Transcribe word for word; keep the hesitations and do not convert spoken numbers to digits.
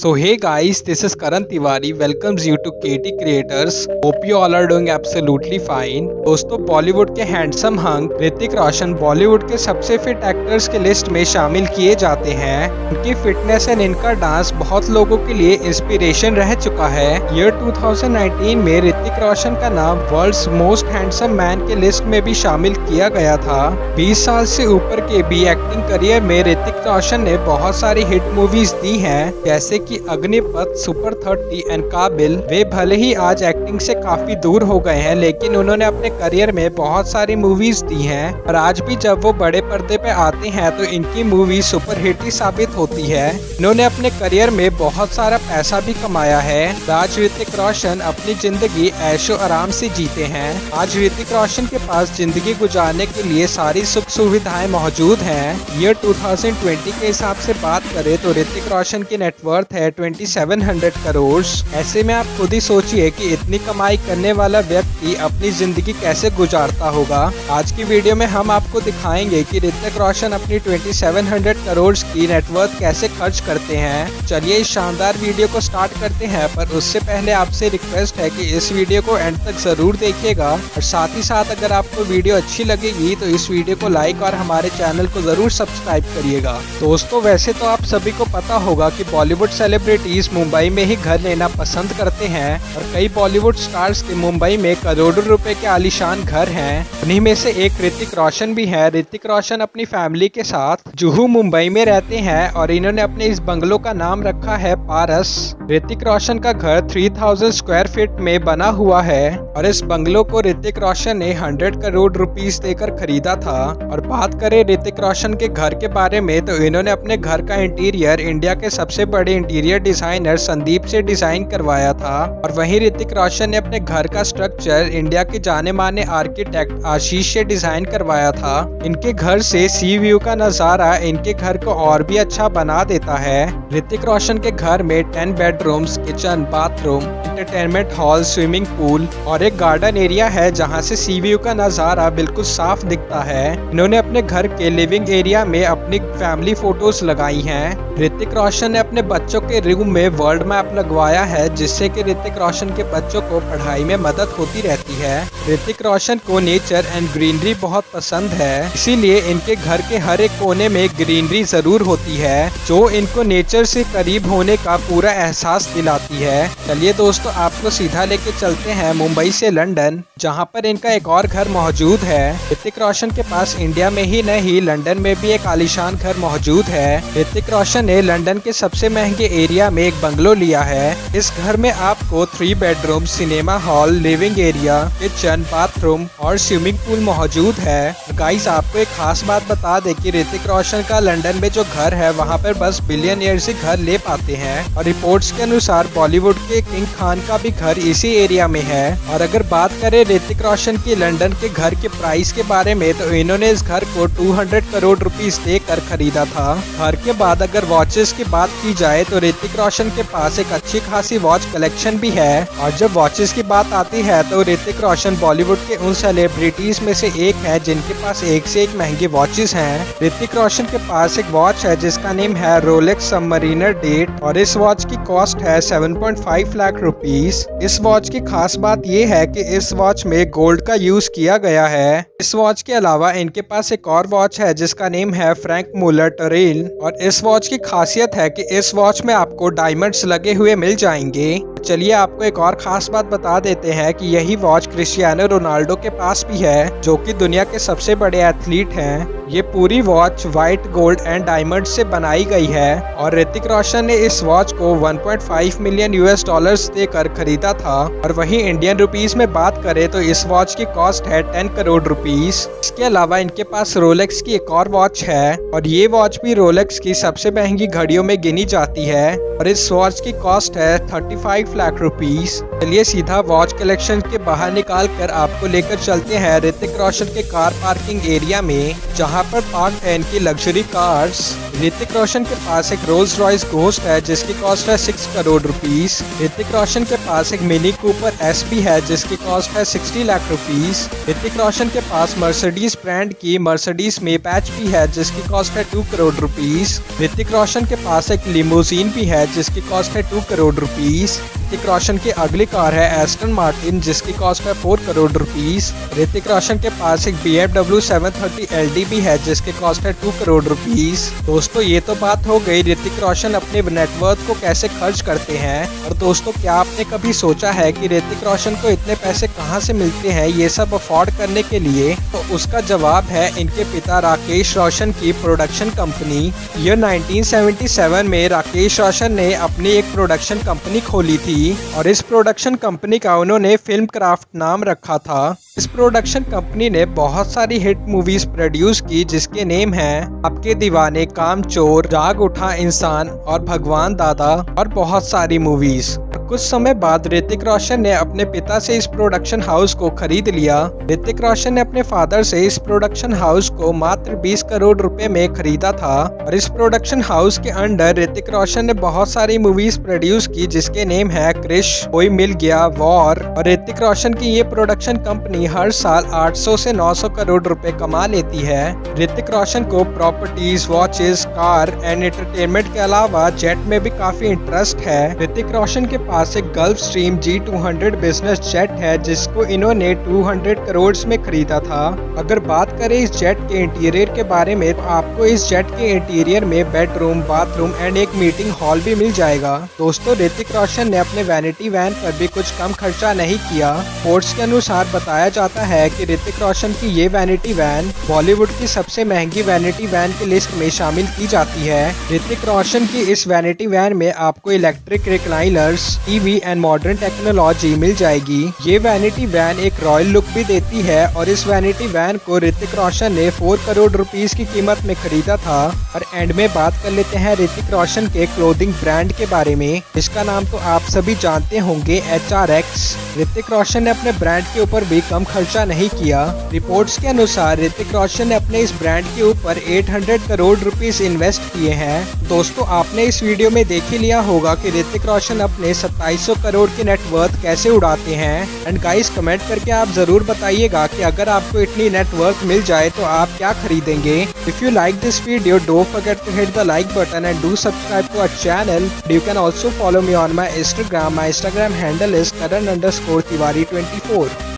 So hey guys, this is Karan Tiwari welcomes you to K T Creators. Hope you all are doing absolutely fine. दोस्तों, बॉलीवुड के handsome hunk Hrithik Roshan Bollywood के सबसे fit actors के list में शामिल किए जाते हैं। उनकी फिटनेस एंड इनका डांस बहुत लोगों के लिए इंस्पिरेशन रह चुका है। ईयर टू थाउजेंड नाइनटीन में ऋतिक रोशन का नाम वर्ल्ड्स मोस्ट हैंडसम मैन के लिस्ट में भी शामिल किया गया था। बीस साल से ऊपर के भी एक्टिंग करियर में ऋतिक रोशन ने बहुत सारी हिट मूवीज दी हैं, जैसे कि अग्निपथ, सुपर थर्टी एंड काबिल। वे भले ही आज एक्टिंग से काफी दूर हो गए हैं, लेकिन उन्होंने अपने करियर में बहुत सारी मूवीज दी हैं और आज भी जब वो बड़े पर्दे पे आते हैं तो इनकी मूवी सुपर हिट ही साबित होती है। इन्होंने अपने करियर में बहुत सारा पैसा भी कमाया है। आज ऋतिक रोशन अपनी जिंदगी ऐशो आराम से जीते हैं। आज ऋतिक रोशन के पास जिंदगी गुजारने के लिए सारी सुख सुविधाएं मौजूद हैं। ईयर टू थाउजेंड ट्वेंटी के हिसाब से बात करें तो ऋतिक रोशन की नेटवर्थ है सत्ताईस सौ करोड़। ऐसे में आप खुद ही सोचिए कि इतनी कमाई करने वाला व्यक्ति अपनी जिंदगी कैसे गुजारता होगा। आज की वीडियो में हम आपको दिखाएंगे कि ऋतिक रोशन अपनी सत्ताईस सौ करोड़ की नेटवर्थ कैसे खर्च करते हैं। चलिए इस शानदार वीडियो को स्टार्ट करते हैं, पर उससे पहले आपसे रिक्वेस्ट है कि इस वीडियो को एंड तक जरूर देखिएगा और साथ ही साथ अगर आपको वीडियो अच्छी लगेगी तो इस वीडियो को लाइक और हमारे चैनल को जरूर सब्सक्राइब करिएगा। दोस्तों, वैसे तो आप सभी को पता होगा कि बॉलीवुड सेलिब्रिटीज मुंबई में ही घर लेना पसंद करते हैं और कई बॉलीवुड स्टार्स के मुंबई में करोड़ों रुपए के आलीशान घर हैं। उन्हीं में से एक ऋतिक रोशन भी है। ऋतिक रोशन अपनी फैमिली के साथ जुहू मुंबई में रहते हैं और इन्होंने अपने इस बंगलो का नाम रखा है पारस। ऋतिक रोशन का घर तीन हज़ार स्क्वायर फीट में बना हुआ है और इस बंगलो को ऋतिक रोशन ने सौ करोड़ रुपीस देकर खरीदा था। और बात करें ऋतिक रोशन के घर के बारे में तो इन्होंने अपने घर का इंटीरियर इंडिया के सबसे बड़े इंटीरियर डिजाइनर संदीप से डिजाइन करवाया था। और वहीं ऋतिक रोशन ने अपने घर का स्ट्रक्चर इंडिया के जाने माने आर्किटेक्ट आशीष से डिजाइन करवाया था। इनके घर से सी व्यू का नजारा इनके घर को और भी अच्छा बना देता है। ऋतिक रोशन के घर में ten bedrooms, kitchen, bathroom, entertainment hall, swimming pool और एक गार्डन एरिया है जहां से सी व्यू का नजारा बिल्कुल साफ दिखता है। इन्होंने अपने घर के लिविंग एरिया में अपनी फैमिली फोटोज लगाई हैं। ऋतिक रोशन ने अपने बच्चों के रूम में वर्ल्ड मैप लगवाया है, जिससे कि ऋतिक रोशन के बच्चों को पढ़ाई में मदद होती रहती है। ऋतिक रोशन को नेचर एंड ग्रीनरी बहुत पसंद है, इसीलिए इनके घर के हर एक कोने में ग्रीनरी जरूर होती है, जो इनको नेचर से करीब होने का पूरा एहसास दिलाती है। चलिए दोस्तों, आपको सीधा लेके चलते हैं मुंबई से लंदन, जहां पर इनका एक और घर मौजूद है। ऋतिक रोशन के पास इंडिया में ही नहीं लंदन में भी एक आलीशान घर मौजूद है। ऋतिक रोशन ने लंदन के सबसे महंगे एरिया में एक बंगलो लिया है। इस घर में आपको three bedroom, cinema hall, living area, kitchen, bathroom और स्विमिंग पूल मौजूद है। गाइस, आपको एक खास बात बता दे कि ऋतिक रोशन का लंदन में जो घर है वहाँ पर बस बिलियनियर से घर ले पाते हैं। और रिपोर्ट्स के अनुसार बॉलीवुड के किंग खान का भी घर इसी एरिया में है। और अगर बात करें ऋतिक रोशन की लंदन के घर के प्राइस के बारे में तो इन्होंने इस घर को दो सौ करोड़ रुपीस देकर खरीदा था। घर के बाद अगर वॉचेस की बात की जाए तो ऋतिक रोशन के पास एक अच्छी खासी वॉच कलेक्शन भी है। और जब वॉचेस की बात आती है तो ऋतिक रोशन बॉलीवुड के उन सेलिब्रिटीज में से एक है जिनके पास एक से एक महंगे वॉचेस हैं। ऋतिक रोशन के पास एक वॉच है जिसका नेम है रोलेक्स सबमरीनर डेट और इस वॉच की कॉस्ट है सात पॉइंट पाँच लाख रुपीस। इस वॉच की खास बात ये है कि इस वॉच में गोल्ड का यूज किया गया है। इस वॉच के अलावा इनके पास एक और वॉच है जिसका नेम है फ्रैंक मुलर टरेल और इस वॉच की खासियत है कि इस वॉच में आपको डायमंड्स लगे हुए मिल जाएंगे। चलिए आपको एक और खास बात बता देते हैं कि यही वॉच क्रिस्टियानो रोनाल्डो के पास भी है, जो कि दुनिया के सबसे बड़े एथलीट हैं। ये पूरी watch white, gold and diamond से बनाई गई है और ऋतिक रोशन ने इस वॉच को एक पॉइंट पाँच मिलियन यूएस डॉलर्स देकर खरीदा था। और वहीं इंडियन रुपीस में बात करें तो इस वॉच की कॉस्ट है दस करोड़ रुपीस। इसके अलावा इनके पास रोलेक्स की एक और वॉच है और ये वॉच भी रोलेक्स की सबसे महंगी घड़ियों में गिनी जाती है और इस वॉच की कॉस्ट है पैंतीस लाख रुपीस। चलिए सीधा वॉच कलेक्शन के बाहर निकाल कर आपको लेकर चलते हैं ऋतिक रोशन के कार पार्किंग एरिया में, जहां पर पार्क है इनकी लग्जरी कार्स। ऋतिक रोशन के पास एक रोल्स रॉयस घोस्ट है जिसकी कॉस्ट है सिक्स करोड़ रुपीस। ऋतिक रोशन के पास एक मिनी कूपर एसपी है जिसकी कॉस्ट है सिक्सटी लाख रुपीस। ऋतिक रोशन के पास मर्सिडीज ब्रांड की मर्सिडीज मेपैच भी है जिसकी कॉस्ट है टू करोड़ रुपीस। ऋतिक रोशन के पास एक लिमोजीन भी है जिसकी कॉस्ट है टू करोड़ रुपीस। ऋतिक रोशन की अगली कार है एस्टन मार्टिन जिसकी कॉस्ट है फोर करोड़ रुपीस। ऋतिक रोशन के पास एक B M W seven thirty L D भी है जिसकी कॉस्ट है टू करोड़ रुपीस। दोस्तों ये तो बात हो गई ऋतिक रोशन अपने नेटवर्थ को कैसे खर्च करते हैं। और दोस्तों क्या आपने कभी सोचा है कि ऋतिक रोशन को इतने पैसे कहां से मिलते हैं ये सब अफोर्ड करने के लिए? तो उसका जवाब है इनके पिता राकेश रोशन की production company. Year nineteen seventy seven में राकेश रोशन ने अपनी एक प्रोडक्शन कंपनी खोली थी और इस प्रोडक्शन कंपनी का उन्होंने फिल्म क्राफ्ट नाम रखा था। इस प्रोडक्शन कंपनी ने बहुत सारी हिट मूवीज प्रोड्यूस की जिसके नेम हैं आपके दीवाने, कामचोर, जाग उठा इंसान और भगवान दादा और बहुत सारी मूवीज। कुछ समय बाद ऋतिक रोशन ने अपने पिता से इस प्रोडक्शन हाउस को खरीद लिया। ऋतिक रोशन ने अपने फादर से इस प्रोडक्शन हाउस को मात्र बीस करोड़ रुपए में खरीदा था और इस प्रोडक्शन हाउस के अंडर ऋतिक रोशन ने बहुत सारी मूवीज प्रोड्यूस की जिसके नेम है क्रिश, कोई मिल गया, वॉर। और ऋतिक रोशन की ये प्रोडक्शन कंपनी हर साल आठ सौ से नौ सौ करोड़ रुपए कमा लेती है। ऋतिक रोशन को properties, watches, car and entertainment के अलावा जेट में भी काफी इंटरेस्ट है। ऋतिक रोशन के पास एक Gulfstream G two hundred business jet है जिसको इन्होंने टू हंड्रेड करोड़ में खरीदा था। अगर बात करें इस जेट के इंटीरियर के बारे में तो आपको इस जेट के इंटीरियर में बेडरूम, बाथरूम एंड एक मीटिंग हॉल भी मिल जाएगा। दोस्तों ऋतिक रोशन ने अपने वैनिटी वैन पर भी कुछ कम खर्चा नहीं किया। रिपोर्ट्स के अनुसार बताया जाता है कि ऋतिक रोशन की ये वैनिटी वैन बॉलीवुड की सबसे महंगी वैनिटी वैन की लिस्ट में शामिल की जाती है। ऋतिक रोशन की इस वैनिटी वैन में आपको electric recliners, TV and modern technology मिल जाएगी। ये वैनिटी वैन एक रॉयल लुक भी देती है और इस वैनिटी वैन को ऋतिक रोशन ने फोर करोड़ रुपीस की कीमत में खरीदा था। और एंड में बात कर लेते हैं ऋतिक रोशन के क्लोथिंग ब्रांड के बारे में जिसका नाम तो आप सभी जानते होंगे, एच आर एक्स। ऋतिक रोशन ने अपने ब्रांड के ऊपर भी कम खर्चा नहीं किया। रिपोर्ट्स के अनुसार ऋतिक रोशन ने अपने इस ब्रांड के ऊपर आठ सौ करोड़ रुपीस इन्वेस्ट किए हैं। दोस्तों आपने इस वीडियो में देख ही लिया होगा कि ऋतिक रोशन अपने सत्ताईस सौ करोड़ की नेटवर्थ कैसे उड़ाते हैं। एंड गाइस कमेंट करके आप जरूर बताइएगा कि अगर आपको इतनी नेटवर्थ मिल जाए तो आप क्या खरीदेंगे। If you like this video don't forget to hit the like button and do subscribe to our channel. You can also follow me on my Instagram. My Instagram handle is Karan underscore Tiwari twenty four.